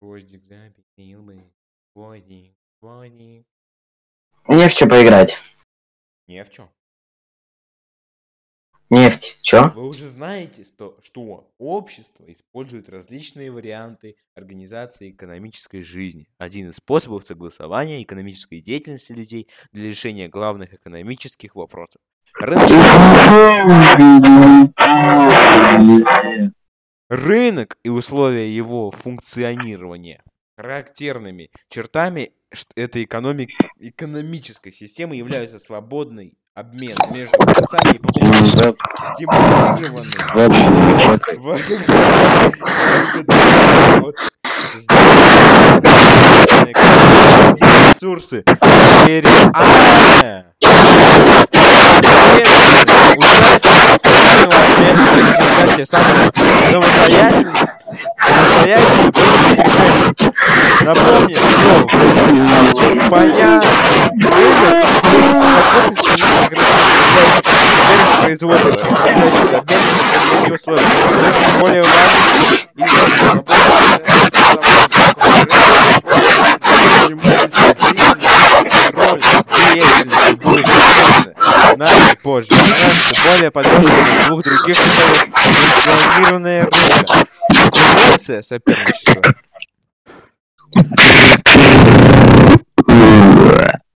Гвоздик запилил бы. Гвоздик, гвоздик. Не в чё поиграть. Не в чё. Нефть. Чё? Вы уже знаете, что общество использует различные варианты организации экономической жизни. Один из способов согласования экономической деятельности людей для решения главных экономических вопросов. Рынок и условия его функционирования. Характерными чертами этой экономической системы являются свободный обмен между продавцами и покупателями, стимулированный ресурсы, реальное самостоятельно напомню, что понятие производства более позже. Более подробно двух других условиях функционирования рынка. Конкуренция, соперничество